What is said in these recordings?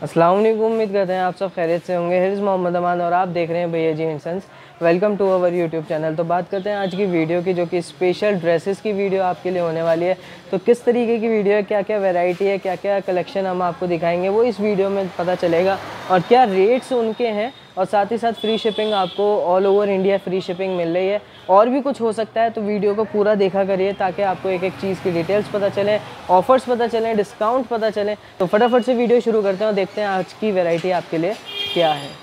अस्सलाम वालेकुम। उम्मीद करते हैं आप सब खैरियत से होंगे। हिर्ज़ मोहम्मद अमान और आप देख रहे हैं भैया जी हिंसन्स। Welcome to our YouTube channel. तो बात करते हैं आज की वीडियो की, जो कि स्पेशल ड्रेसेस की वीडियो आपके लिए होने वाली है। तो किस तरीके की वीडियो है, क्या क्या वैरायटी है, क्या क्या कलेक्शन हम आपको दिखाएंगे, वो इस वीडियो में पता चलेगा। और क्या रेट्स उनके हैं, और साथ ही साथ फ्री शिपिंग, आपको all over India free shipping मिल रही है। और भी कुछ हो सकता है, तो वीडियो को पूरा देखा करिए ताकि आपको एक एक चीज़ की डिटेल्स पता चलें, ऑफर्स पता चलें, डिस्काउंट पता चलें। तो फटाफट से वीडियो शुरू करते हैं और देखते हैं आज की वैरायटी आपके लिए क्या है।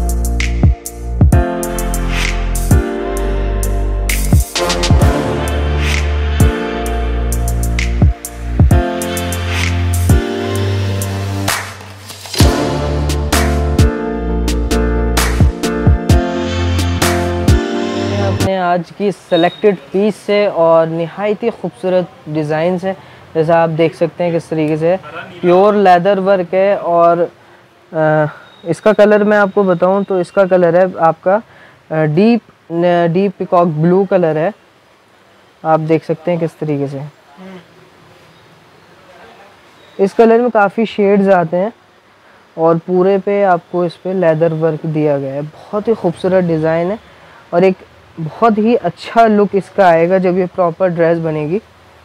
आज की सेलेक्टेड पीस से और निहायत ही खूबसूरत डिज़ाइन है, जैसा आप देख सकते हैं किस तरीके से प्योर लेदर वर्क है। और इसका कलर मैं आपको बताऊं तो इसका कलर है आपका डीप पिकॉक ब्लू कलर है। आप देख सकते हैं किस तरीके से इस कलर में काफ़ी शेड्स आते हैं और पूरे पे आपको इस पे लेदर वर्क दिया गया है। बहुत ही खूबसूरत डिज़ाइन है और एक बहुत ही अच्छा लुक इसका आएगा जब ये प्रॉपर ड्रेस बनेगी।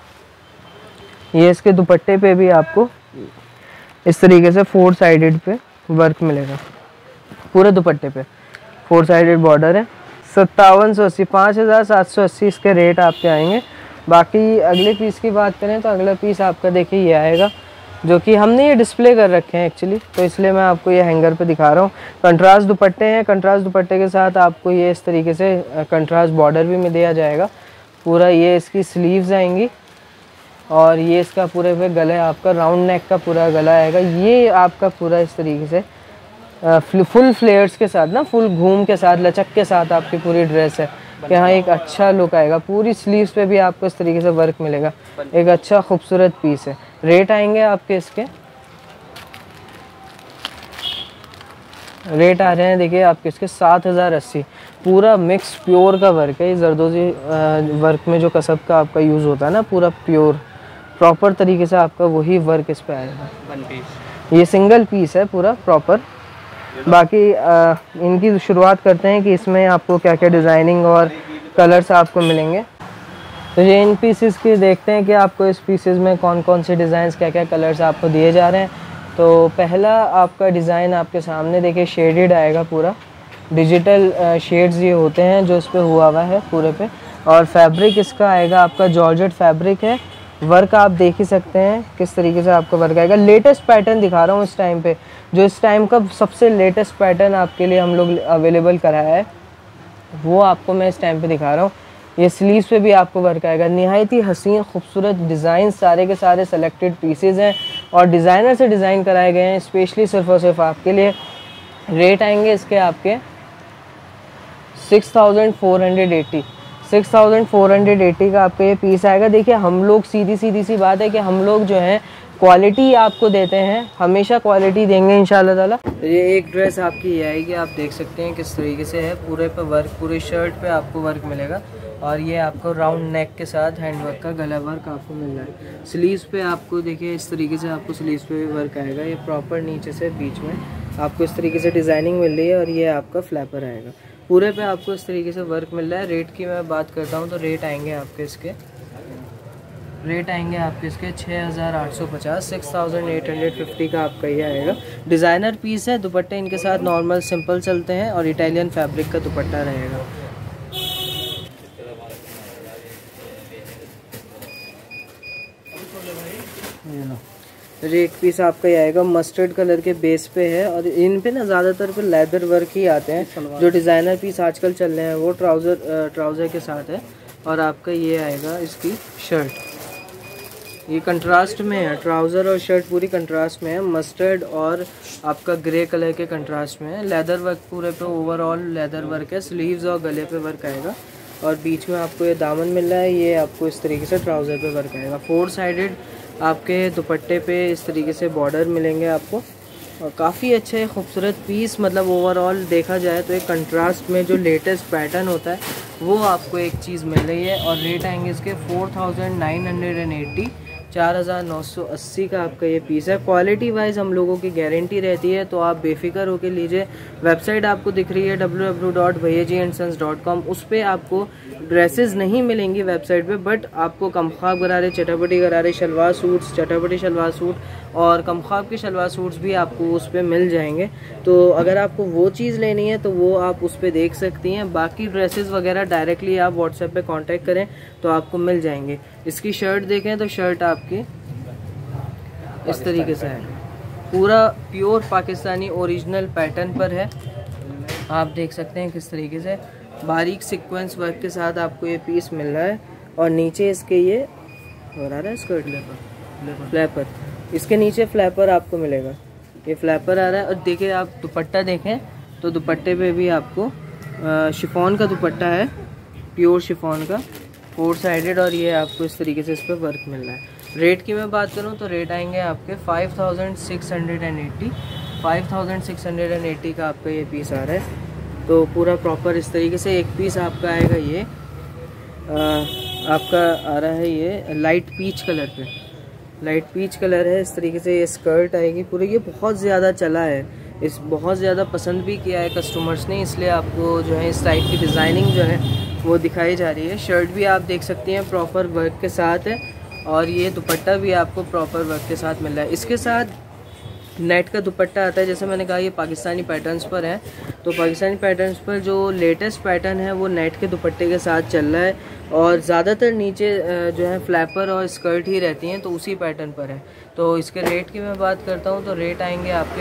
ये इसके दुपट्टे पे भी आपको इस तरीके से 4 साइडेड पे वर्क मिलेगा। पूरे दुपट्टे पे 4 साइडेड बॉर्डर है। 5780 5780 इसके रेट आपके आएंगे। बाकी अगले पीस की बात करें तो अगला पीस आपका देखिए ये आएगा, जो कि हमने ये डिस्प्ले कर रखे हैं एक्चुअली, तो इसलिए मैं आपको ये हैंगर पे दिखा रहा हूँ। कंट्रास्ट दुपट्टे हैं। कंट्रास्ट दुपट्टे के साथ आपको ये इस तरीके से कंट्रास्ट बॉर्डर भी में दिया जाएगा। पूरा ये इसकी स्लीव्स आएंगी और ये इसका पूरे पे गला आपका राउंड नेक का पूरा गला आएगा। ये आपका पूरा इस तरीके से फुल फ्लेयर्स के साथ ना, फुल घूम के साथ, लचक के साथ आपकी पूरी ड्रेस है कि हाँ एक अच्छा लुक आएगा। पूरी स्लीव्स पे भी आपको इस तरीके से वर्क मिलेगा। एक अच्छा खूबसूरत पीस है। रेट आएंगे आपके इसके, रेट आ रहे हैं देखिए आपके इसके 7080। पूरा मिक्स प्योर का वर्क है। ये जरदोजी वर्क में जो कसब का आपका यूज़ होता है ना, पूरा प्योर प्रॉपर तरीके से आपका वही वर्क इस पे आएगा। ये सिंगल पीस है पूरा प्रॉपर। बाकी इनकी शुरुआत करते हैं कि इसमें आपको क्या क्या डिज़ाइनिंग और कलर्स आपको मिलेंगे। तो ये इन पीसेस की देखते हैं कि आपको इस पीसेस में कौन कौन से डिज़ाइंस, क्या क्या कलर्स आपको दिए जा रहे हैं। तो पहला आपका डिज़ाइन आपके सामने देखिए शेडेड आएगा। पूरा डिजिटल शेड्स ये होते हैं जो इस पर हुआ है पूरे पे। और फैब्रिक इसका आएगा आपका जॉर्जेट फैब्रिक है। वर्क आप देख ही सकते हैं किस तरीके से आपका वर्क आएगा। लेटेस्ट पैटर्न दिखा रहा हूँ इस टाइम पे, जो इस टाइम का सबसे लेटेस्ट पैटर्न आपके लिए हम लोग अवेलेबल कराया है, वो आपको मैं इस टाइम पे दिखा रहा हूँ। ये स्लीव्स पे भी आपको वर्क आएगा। निहायत ही हसीन खूबसूरत डिज़ाइन, सारे के सारे सेलेक्टेड पीसेज हैं और डिज़ाइनर से डिज़ाइन कराए गए हैं स्पेशली सिर्फ और सिर्फ आपके लिए। रेट आएंगे इसके आपके 6480 6480 का आपका ये पीस आएगा। देखिए हम लोग सीधी सी बात है कि हम लोग जो है क्वालिटी आपको देते हैं, हमेशा क्वालिटी देंगे इंशाल्लाह ताला। तो ये एक ड्रेस आपकी ये आएगी, आप देख सकते हैं किस तरीके से है। पूरे पे वर्क, पूरे शर्ट पे आपको वर्क मिलेगा और ये आपको राउंड नेक के साथ हैंड वर्क का गला वर्क आपको मिल रहा है। स्लीव्स पे आपको देखिए इस तरीके से आपको स्लीव्स पे भी वर्क आएगा। ये प्रॉपर नीचे से बीच में आपको इस तरीके से डिज़ाइनिंग मिल रही है और ये आपका फ्लैपर आएगा। पूरे पे आपको इस तरीके से वर्क मिल रहा है। रेट की मैं बात करता हूँ तो रेट आएंगे आपके इसके 6850 6850 का आपका ये आएगा। डिज़ाइनर पीस है। दुपट्टे इनके साथ नॉर्मल सिंपल चलते हैं और इटालियन फैब्रिक का दुपट्टा रहेगा। एक पीस आपका ये आएगा, मस्टर्ड कलर के बेस पे है और इन पे ना ज़्यादातर पे लेदर वर्क ही आते हैं। जो डिज़ाइनर पीस आजकल चल रहे हैं वो ट्राउज़र के साथ है। और आपका ये आएगा इसकी शर्ट, ये कंट्रास्ट में है। ट्राउज़र और शर्ट पूरी कंट्रास्ट में है। मस्टर्ड और आपका ग्रे कलर के कंट्रास्ट में है। लेदर वर्क पूरे पे ओवरऑल लेदर वर्क है। स्लीव्स और गले पे वर्क आएगा और बीच में आपको ये दामन मिल रहा है। ये आपको इस तरीके से ट्राउज़र पे वर्क आएगा। 4 साइडेड आपके दुपट्टे पे इस तरीके से बॉर्डर मिलेंगे आपको और काफ़ी अच्छे खूबसूरत पीस। मतलब ओवरऑल देखा जाए तो एक कंट्रास्ट में जो लेटेस्ट पैटर्न होता है वो आपको एक चीज़ मिल रही है। और रेट आएंगे इसके 4980 4980 का आपका ये पीस है। क्वालिटी वाइज हम लोगों की गारंटी रहती है, तो आप बेफिक्र होकर लीजिए। वेबसाइट आपको दिख रही है www.bhaiyajiandSons.com, उस पर आपको ड्रेसेस नहीं मिलेंगी वेबसाइट पे, बट आपको कमख्वाब गरारे, चटापटी गरारे, शलवार सूट्स, चटापटी शलवार सूट और कमख्वाब के शलवार सूट्स भी आपको उस पर मिल जाएंगे। तो अगर आपको वो चीज़ लेनी है तो वो आप उस पर देख सकती हैं। बाकी ड्रेसेस वगैरह डायरेक्टली आप व्हाट्सएप पे कांटेक्ट करें तो आपको मिल जाएंगे। इसकी शर्ट देखें तो शर्ट आपकी इस तरीके से है, पूरा प्योर पाकिस्तानी ओरिजिनल पैटर्न पर है। आप देख सकते हैं किस तरीके से बारीक सीक्वेंस वर्क के साथ आपको ये पीस मिल रहा है। और नीचे इसके ये हो रहा है स्कर्ट फ्लैपर, इसके नीचे फ्लैपर आपको मिलेगा, ये फ्लैपर आ रहा है। और देखिए आप दुपट्टा देखें तो दुपट्टे पे भी आपको शिफॉन का दुपट्टा है, प्योर शिफॉन का 4 साइडेड, और ये आपको इस तरीके से इस पर वर्क मिल रहा है। रेट की मैं बात करूं तो रेट आएंगे आपके 5680 का आपका ये पीस आ रहा है। तो पूरा प्रॉपर इस तरीके से एक पीस आपका आएगा। ये आपका आ रहा है ये लाइट पीच कलर पे, लाइट पीच कलर है। इस तरीके से ये स्कर्ट आएगी पूरी। ये बहुत ज़्यादा चला है, इस बहुत ज़्यादा पसंद भी किया है कस्टमर्स ने, इसलिए आपको जो है इस टाइप की डिज़ाइनिंग जो है वो दिखाई जा रही है। शर्ट भी आप देख सकती हैं प्रॉपर वर्क के साथ है, और ये दुपट्टा भी आपको प्रॉपर वर्क के साथ मिल रहा है। इसके साथ नेट का दुपट्टा आता है। जैसे मैंने कहा ये पाकिस्तानी पैटर्न्स पर है, तो पाकिस्तानी पैटर्न्स पर जो लेटेस्ट पैटर्न है वो नेट के दुपट्टे के साथ चल रहा है, और ज़्यादातर नीचे जो है फ्लैपर और स्कर्ट ही रहती हैं, तो उसी पैटर्न पर है। तो इसके रेट की मैं बात करता हूँ तो रेट आएंगे आपके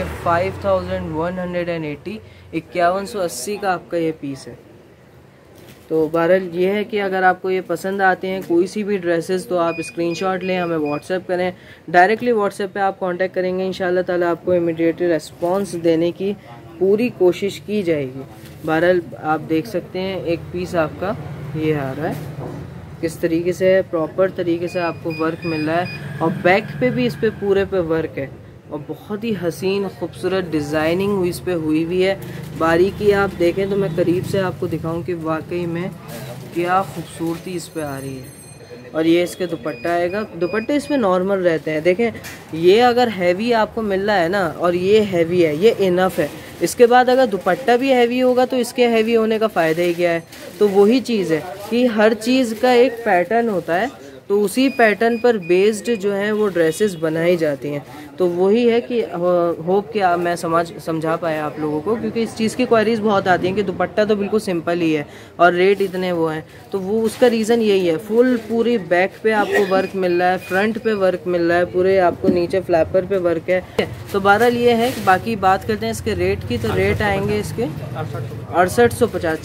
5180, 5180 का आपका ये पीस है। तो बहरहाल ये है कि अगर आपको ये पसंद आते हैं कोई सी भी ड्रेसेस तो आप स्क्रीनशॉट लें, हमें व्हाट्सएप करें। डायरेक्टली व्हाट्सएप पे आप कांटेक्ट करेंगे, इंशाल्लाह ताला आपको इमीडिएटली रिस्पांस देने की पूरी कोशिश की जाएगी। बहरहाल आप देख सकते हैं एक पीस आपका ये आ रहा है, किस तरीके से प्रॉपर तरीके से आपको वर्क मिल रहा है, और बैक पे भी इस पे पूरे पे वर्क है, और बहुत ही हसीन खूबसूरत डिज़ाइनिंग हुई इस पे हुई हुई है। बारीकी आप देखें तो मैं करीब से आपको दिखाऊं कि वाकई में क्या खूबसूरती इस पे आ रही है। और ये इसके दुपट्टा आएगा, दुपट्टे इसमें नॉर्मल रहते हैं। देखें ये अगर हैवी आपको मिल रहा है ना, और ये हैवी है, ये इनफ है। इसके बाद अगर दुपट्टा भी हैवी होगा तो इसके हैवी होने का फ़ायदा ही क्या है। तो वही चीज़ है कि हर चीज़ का एक पैटर्न होता है, तो उसी पैटर्न पर बेस्ड जो है वो ड्रेसेस बनाई जाती हैं। तो वही है कि होप कि मैं समझा पाया आप लोगों को, क्योंकि इस चीज़ की क्वारीज बहुत आती हैं कि दुपट्टा तो बिल्कुल सिंपल ही है और रेट इतने वो हैं, तो वो उसका रीज़न यही है। फुल पूरी बैक पे आपको वर्क मिल रहा है, फ्रंट पे वर्क मिल रहा है, पूरे आपको नीचे फ्लैपर पे वर्क है। तो बहरहाल ये है कि बाकी बात करते हैं इसके रेट की, तो रेट आएंगे इसके 6850,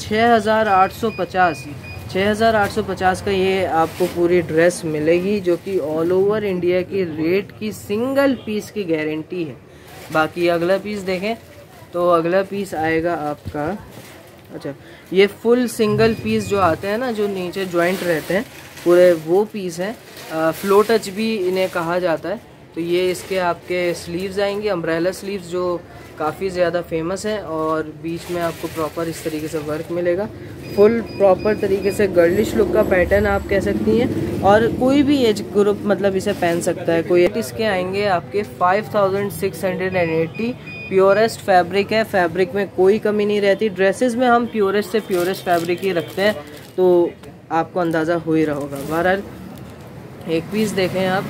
6850 का ये आपको पूरी ड्रेस मिलेगी, जो कि ऑल ओवर इंडिया की रेट की सिंगल पीस की गारंटी है। बाकी अगला पीस देखें तो अगला पीस आएगा आपका, अच्छा ये फुल सिंगल पीस जो आते हैं ना, जो नीचे जॉइंट रहते हैं पूरे, वो पीस हैं। फ्लो टच भी इन्हें कहा जाता है। तो ये इसके आपके स्लीव्स आएंगे, अम्ब्रेला स्लीव्स, जो काफ़ी ज़्यादा फेमस है, और बीच में आपको प्रॉपर इस तरीके से वर्क मिलेगा। फुल प्रॉपर तरीके से गर्लिश लुक का पैटर्न आप कह सकती हैं, और कोई भी एज ग्रुप मतलब इसे पहन सकता है कोई। इसके आएंगे आपके 5680, प्योरेस्ट फैब्रिक है, फैब्रिक में कोई कमी नहीं रहती। ड्रेसेस में हम प्योरेस्ट से प्योरेस्ट फैब्रिक ही रखते हैं, तो आपको अंदाज़ा हो ही रहा होगा। बहरहाल एक पीस देखें आप,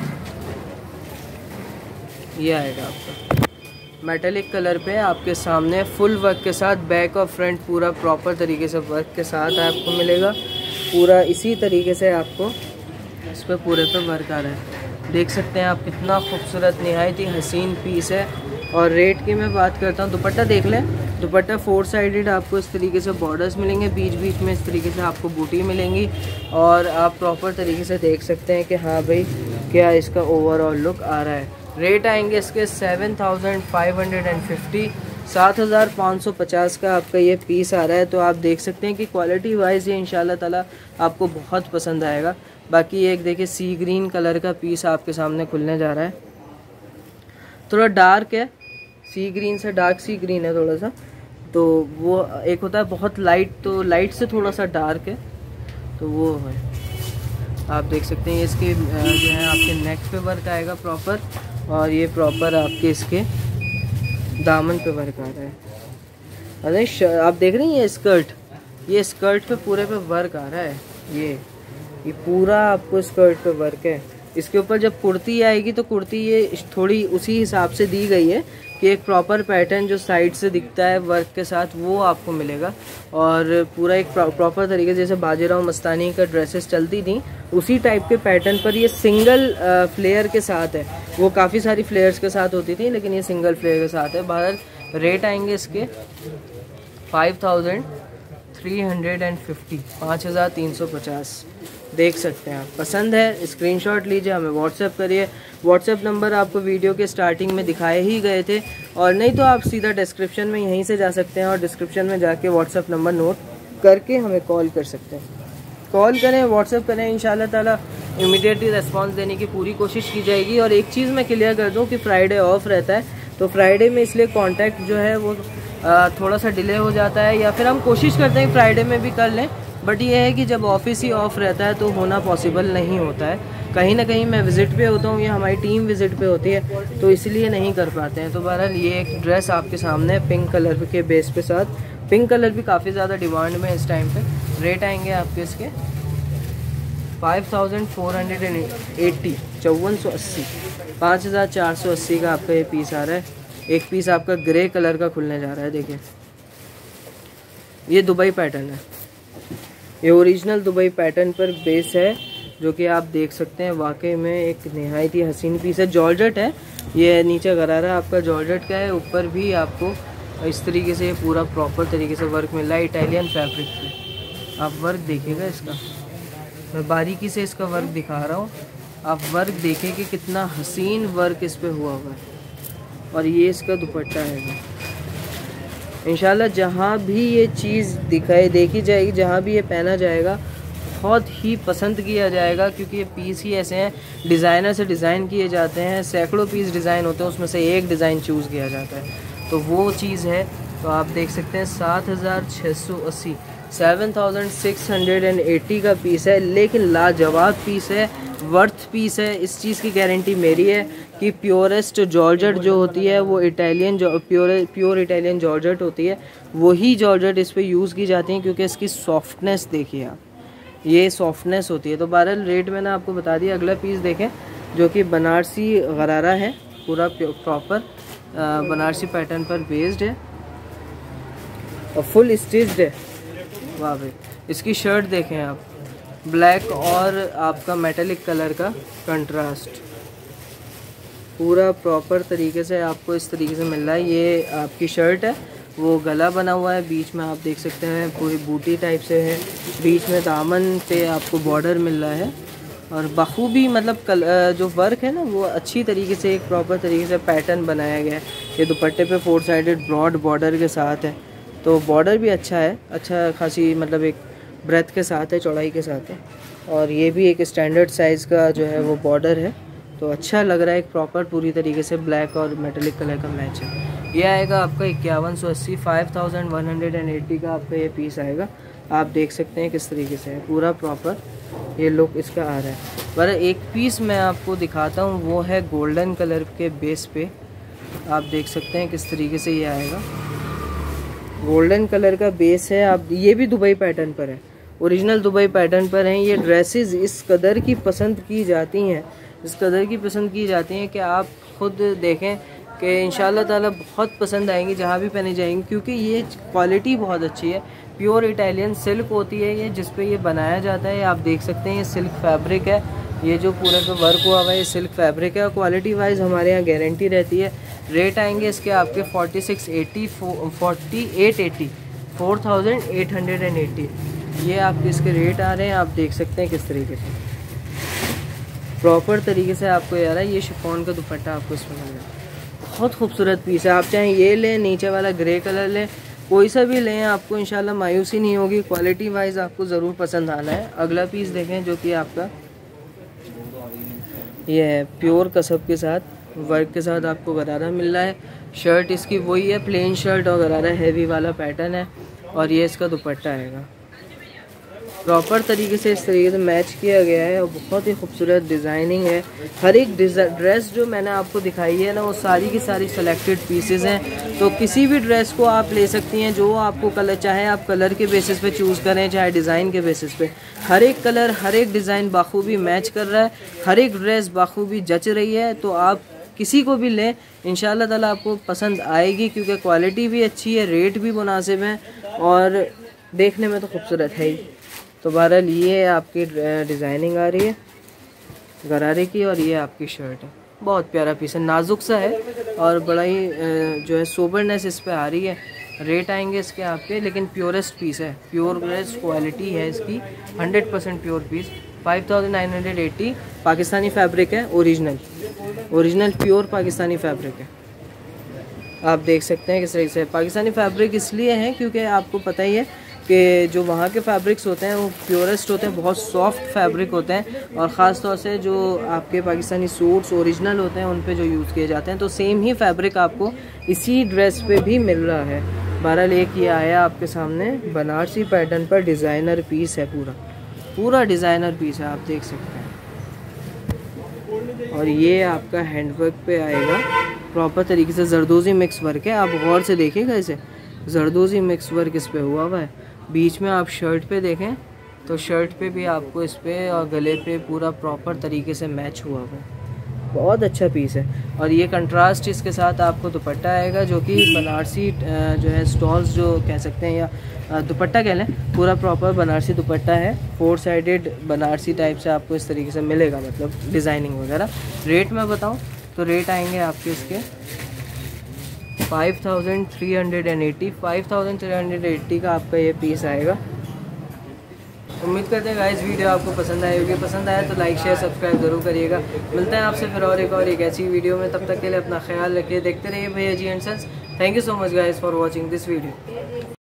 ये आएगा आपका मेटेलिक कलर पे आपके सामने फुल वर्क के साथ, बैक और फ्रंट पूरा प्रॉपर तरीके से वर्क के साथ आपको मिलेगा। पूरा इसी तरीके से आपको इस पर पूरे पे वर्क आ रहा है। देख सकते हैं आप कितना खूबसूरत निहायत ही हसीन पीस है। और रेट की मैं बात करता हूँ, दुपट्टा देख लें, दुपट्टा 4 साइडेड आपको इस तरीके से बॉर्डर्स मिलेंगे, बीच बीच में इस तरीके से आपको बूटी मिलेंगी, और आप प्रॉपर तरीके से देख सकते हैं कि हाँ भाई क्या इसका ओवरऑल लुक आ रहा है। रेट आएंगे इसके 7550, 7550 का आपका ये पीस आ रहा है। तो आप देख सकते हैं कि क्वालिटी वाइज ये इंशाल्लाह ताला आपको बहुत पसंद आएगा। बाकी एक देखिए सी ग्रीन कलर का पीस आपके सामने खुलने जा रहा है, थोड़ा डार्क है, सी ग्रीन से डार्क सी ग्रीन है थोड़ा सा। तो वो एक होता है बहुत लाइट, तो लाइट से थोड़ा सा डार्क है, तो वो है। आप देख सकते हैं इसके जो है आपके नेक पे वर्क आएगा प्रॉपर, और ये प्रॉपर आपके इसके दामन पे वर्क आ रहा है। अरे आप देख रही हैं स्कर्ट, ये स्कर्ट पे पूरे पे वर्क आ रहा है। ये पूरा आपको स्कर्ट पे वर्क है। इसके ऊपर जब कुर्ती आएगी तो कुर्ती ये थोड़ी उसी हिसाब से दी गई है कि एक प्रॉपर पैटर्न जो साइड से दिखता है वर्क के साथ वो आपको मिलेगा, और पूरा एक प्रॉपर तरीके जैसे बाजीराव मस्तानी का ड्रेसेस चलती थी उसी टाइप के पैटर्न पर ये सिंगल फ्लेयर के साथ है। वो काफ़ी सारी फ्लेयर्स के साथ होती थी, लेकिन ये सिंगल फ्लेयर के साथ है। बाहर रेट आएंगे इसके 5350, 5350 देख सकते हैं आप। पसंद है स्क्रीनशॉट लीजिए, हमें व्हाट्सएप करिए। व्हाट्सएप नंबर आपको वीडियो के स्टार्टिंग में दिखाए ही गए थे, और नहीं तो आप सीधा डिस्क्रिप्शन में यहीं से जा सकते हैं और डिस्क्रिप्शन में जाके व्हाट्सएप नंबर नोट करके हमें कॉल कर सकते हैं। कॉल करें, व्हाट्सएप करें, इंशाल्लाह ताला इमीडिएटली रिस्पॉन्स देने की पूरी कोशिश की जाएगी। और एक चीज़ मैं क्लियर कर दूँ कि फ्राइडे ऑफ रहता है, तो फ्राइडे में इसलिए कॉन्टैक्ट जो है वो थोड़ा सा डिले हो जाता है, या फिर हम कोशिश करते हैं फ्राइडे में भी कर लें, बट ये है कि जब ऑफिस ही ऑफ रहता है तो होना पॉसिबल नहीं होता है। कहीं ना कहीं मैं विज़िट पे होता हूँ या हमारी टीम विज़िट पे होती है, तो इसलिए नहीं कर पाते हैं। तो बहरहाल ये एक ड्रेस आपके सामने पिंक कलर के बेस पे साथ, पिंक कलर भी काफ़ी ज़्यादा डिमांड में इस टाइम पे। रेट आएंगे आपके इसके 5480, 5480, 5480 का आपका ये पीस आ रहा है। एक पीस आपका ग्रे कलर का खुलने जा रहा है। देखिए ये दुबई पैटर्न है, ये ओरिजिनल दुबई पैटर्न पर बेस है, जो कि आप देख सकते हैं। वाकई में एक नहायत ही हसीन पीस है। जॉर्जेट है, ये नीचे गरारा आपका जॉर्जेट का है, ऊपर भी आपको इस तरीके से पूरा प्रॉपर तरीके से वर्क मिला है इटालियन फैब्रिक पे। आप वर्क देखिएगा इसका, मैं बारीकी से इसका वर्क दिखा रहा हूँ, आप वर्क देखें कि कितना हसीन वर्क इस पे हुआ हुआ है। और ये इसका दुपट्टा है। इंशाल्लाह जहाँ भी ये चीज़ देखी जाएगी, जहाँ भी ये पहना जाएगा बहुत ही पसंद किया जाएगा, क्योंकि ये पीस ही ऐसे हैं डिज़ाइनर से डिज़ाइन किए जाते हैं। सैकड़ों पीस डिज़ाइन होते हैं, उसमें से एक डिज़ाइन चूज़ किया जाता है, तो वो चीज़ है। तो आप देख सकते हैं 7680, 7680 का पीस है, लेकिन लाजवाब पीस है, वर्थ पीस है। इस चीज़ की गारंटी मेरी है कि प्योरेस्ट जॉर्जेट जो होती है वो इटालियन प्योर इटालियन जॉर्जेट होती है, वही जॉर्जेट इस पे यूज़ की जाती है, क्योंकि इसकी सॉफ्टनेस देखिए आप, ये सॉफ्टनेस होती है। तो बहरहाल रेट मैंने आपको बता दिया। अगला पीस देखें जो कि बनारसी गरारा है, पूरा प्रॉपर बनारसी पैटर्न पर बेस्ड है और फुल स्टिच्ड है। वाह भाई, इसकी शर्ट देखें आप, ब्लैक और आपका मेटेलिक कलर का कंट्रास्ट, पूरा प्रॉपर तरीके से आपको इस तरीके से मिल रहा है। ये आपकी शर्ट है, वो गला बना हुआ है, बीच में आप देख सकते हैं पूरी बूटी टाइप से है, बीच में दामन पे आपको बॉर्डर मिल रहा है, और बखूबी मतलब जो वर्क है ना वो अच्छी तरीके से एक प्रॉपर तरीके से पैटर्न बनाया गया है। ये दुपट्टे पे 4 साइडेड ब्रॉड बॉर्डर के साथ है, तो बॉर्डर भी अच्छा है, अच्छा खासी मतलब एक ब्रेथ के साथ है, चौड़ाई के साथ है, और ये भी एक स्टैंडर्ड साइज़ का जो है वो बॉर्डर है, तो अच्छा लग रहा है। एक प्रॉपर पूरी तरीके से ब्लैक और मेटेलिक कलर का मैच है। ये आएगा आपका 5180, 5180 का आपका ये पीस आएगा। आप देख सकते हैं किस तरीके से है, पूरा प्रॉपर ये लुक इसका आ रहा है। पर एक पीस मैं आपको दिखाता हूँ, वो है गोल्डन कलर के बेस पे, आप देख सकते हैं किस तरीके से ये आएगा। गोल्डन कलर का बेस है, आप ये भी दुबई पैटर्न पर है, ओरिजिनल दुबई पैटर्न पर हैं। ये ड्रेसेस इस कदर की पसंद की जाती हैं, इस कदर की पसंद की जाती हैं कि आप खुद देखें कि इंशाल्लाह ताला बहुत पसंद आएंगी जहाँ भी पहनी जाएंगी, क्योंकि ये क्वालिटी बहुत अच्छी है। प्योर इटालियन सिल्क होती है ये, जिस पे ये बनाया जाता है। आप देख सकते हैं ये सिल्क फैब्रिक है, ये जो पूरे पे वर्क हुआ हुआ है ये सिल्क फैब्रिक है, और क्वालिटी वाइज हमारे यहाँ गारंटी रहती है। रेट आएंगे इसके आपके 4680, 4880, 4880, ये आपके इसके रेट आ रहे हैं। आप देख सकते हैं किस तरीके से प्रॉपर तरीके से आपको यार है। ये शिफॉन का दुपट्टा आपको इसमें मिल रहा है, बहुत खूबसूरत पीस है। आप चाहे ये लें, नीचे वाला ग्रे कलर लें, कोई सा भी लें, आपको इंशाल्लाह मायूसी नहीं होगी। क्वालिटी वाइज आपको ज़रूर पसंद आना है। अगला पीस देखें जो कि आपका ये है प्योर कसब के साथ वर्क के साथ आपको गरारा मिल रहा है। शर्ट इसकी वही है, प्लेन शर्ट और गरारा हैवी वाला पैटर्न है, और ये इसका दुपट्टा आएगा। प्रॉपर तरीके से इस तरीके से मैच किया गया है और बहुत ही खूबसूरत डिज़ाइनिंग है। हर एक ड्रेस जो मैंने आपको दिखाई है ना, वो सारी की सारी सेलेक्टेड पीसेस हैं। तो किसी भी ड्रेस को आप ले सकती हैं जो आपको कलर, चाहे आप कलर के बेसिस पे चूज़ करें चाहे डिज़ाइन के बेसिस पे। हर एक कलर, हर एक डिज़ाइन बाखूबी मैच कर रहा है, हर एक ड्रेस बाखूबी जच रही है। तो आप किसी को भी लें, इंशाल्लाह ताला आपको पसंद आएगी, क्योंकि क्वालिटी भी अच्छी है, रेट भी मुनासिब है और देखने में तो खूबसूरत है ही। तो बहरहाल ये आपकी डिज़ाइनिंग आ रही है गरारे की और ये आपकी शर्ट है। बहुत प्यारा पीस है, नाजुक सा है और बड़ा ही जो है सोबरनेस इस पे आ रही है। रेट आएंगे इसके आपके, लेकिन प्योरेस्ट पीस है, प्योरेस्ट क्वालिटी है इसकी, 100% प्योर पीस। 5980 पाकिस्तानी फैब्रिक है, ओरिजिनल प्योर पाकिस्तानी फैब्रिक है। आप देख सकते हैं किस तरीके से पाकिस्तानी फैब्रिक इसलिए है क्योंकि आपको पता ही है कि जो वहाँ के फैब्रिक्स होते हैं वो प्योरेस्ट होते हैं, बहुत सॉफ्ट फैब्रिक होते हैं और ख़ास तौर से जो आपके पाकिस्तानी सूट्स ओरिजिनल होते हैं उन पे जो यूज़ किए जाते हैं। तो सेम ही फैब्रिक आपको इसी ड्रेस पे भी मिल रहा है। बहरहाल एक ये आया आपके सामने बनारसी पैटर्न पर डिज़ाइनर पीस है, पूरा डिज़ाइनर पीस है, आप देख सकते हैं। और ये आपका हैंडवर्क पे आएगा प्रॉपर तरीके से, जरदोज़ी मिक्स वर्क है। आप गौर से देखिएगा, इसे जरदोज़ी मिक्स वर्क इस पे हुआ है। बीच में आप शर्ट पे देखें तो शर्ट पे भी आपको इस पे और गले पे पूरा प्रॉपर तरीके से मैच हुआ है। बहुत अच्छा पीस है। और ये कंट्रास्ट इसके साथ आपको दुपट्टा आएगा, जो कि बनारसी जो है स्टॉल्स जो कह सकते हैं या दुपट्टा कह लें, पूरा प्रॉपर बनारसी दुपट्टा है। 4 साइडेड बनारसी टाइप से आपको इस तरीके से मिलेगा, मतलब डिज़ाइनिंग वगैरह। रेट मैं बताऊँ तो रेट आएंगे आपके इसके 5380 का आपका ये पीस आएगा। उम्मीद करते हैं गाइस वीडियो आपको पसंद आई होगी। पसंद आया तो लाइक शेयर सब्सक्राइब ज़रूर करिएगा। मिलते हैं आपसे फिर और एक ऐसी वीडियो में। तब तक के लिए अपना ख्याल रखिए, देखते रहिए Bhaiya ji and sons. Thank you so much guys for watching this video.